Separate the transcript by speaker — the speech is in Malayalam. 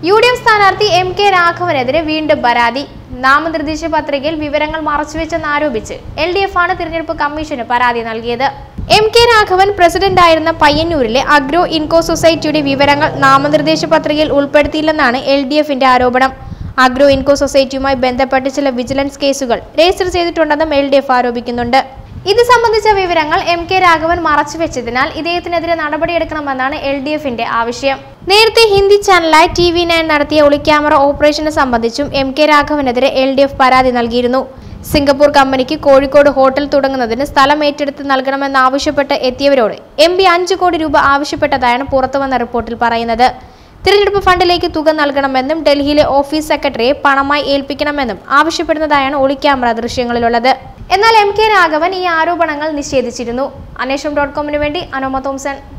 Speaker 1: UDF സ്ഥാനാർത്ഥി MK രാഘവനെതിരെ വീണ്ടും പരാതി. നാമനിർദ്ദേശ പത്രികയിൽ വിവരങ്ങൾ മറച്ചുവെച്ചെന്നാരോപിച്ച് LDF ആണ് തിരഞ്ഞെടുപ്പ് കമ്മീഷന് പരാതി നൽകിയത്. MK രാഘവൻ പ്രസിഡന്റായിരുന്ന പയ്യന്നൂരിലെ അഗ്രോ ഇൻകോ സൊസൈറ്റിയുടെ വിവരങ്ങൾ നാമനിർദ്ദേശ പത്രികയിൽ ഉൾപ്പെടുത്തിയില്ലെന്നാണ് LDFന്റെ ആരോപണം. അഗ്രോ ഇൻകോ സൊസൈറ്റിയുമായി ബന്ധപ്പെട്ട് ചില വിജിലൻസ് കേസുകൾ രജിസ്റ്റർ ചെയ്തിട്ടുണ്ടെന്നും LDF ആരോപിക്കുന്നുണ്ട്. ഇത് സംബന്ധിച്ച വിവരങ്ങൾ MK രാഘവൻ മറച്ചുവെച്ചതിനാൽ ഇദ്ദേഹത്തിനെതിരെ നടപടിയെടുക്കണമെന്നാണ് LDFന്റെ ആവശ്യം. നേരത്തെ ഹിന്ദി ചാനലായ TV9 നടത്തിയ ഒളിക്യാമറ ഓപ്പറേഷനെ സംബന്ധിച്ചും MK രാഘവനെതിരെ LDF പരാതി നൽകിയിരുന്നു. സിംഗപ്പൂർ കമ്പനിക്ക് കോഴിക്കോട് ഹോട്ടൽ തുടങ്ങുന്നതിന് സ്ഥലം ഏറ്റെടുത്ത് നൽകണമെന്നാവശ്യപ്പെട്ട് എത്തിയവരോട് MP 5 കോടി രൂപ ആവശ്യപ്പെട്ടതായാണ് പുറത്തുവന്ന റിപ്പോർട്ടിൽ പറയുന്നത്. തിരഞ്ഞെടുപ്പ് ഫണ്ടിലേക്ക് തുക നൽകണമെന്നും ഡൽഹിയിലെ ഓഫീസ് സെക്രട്ടറിയെ പണമായി ഏൽപ്പിക്കണമെന്നും ആവശ്യപ്പെടുന്നതായാണ് ഒളിക്യാമറ ദൃശ്യങ്ങളിലുള്ളത്. എന്നാൽ MK രാഘവൻ ഈ ആരോപണങ്ങൾ നിഷേധിച്ചിരുന്നു. അന്വേഷണം.com വേണ്ടി അനുമ തോംസൺ.